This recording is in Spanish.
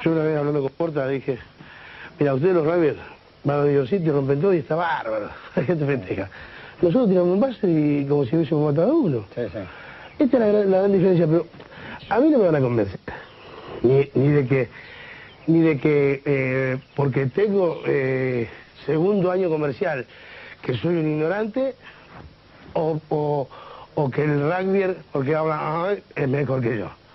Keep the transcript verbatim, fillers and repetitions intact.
Yo una vez hablando con Porta dije, mira, ustedes los rugbyers van a los sitios, rompen todo y está bárbaro, la gente festeja. Nosotros tiramos un base y como si hubiésemos matado a uno. Sí, sí. Esta es la gran, la gran diferencia, pero a mí no me van a convencer. Ni, ni de que, ni de que eh, porque tengo eh, segundo año comercial, que soy un ignorante, o, o, o que el rugbyer, porque habla, es mejor que yo.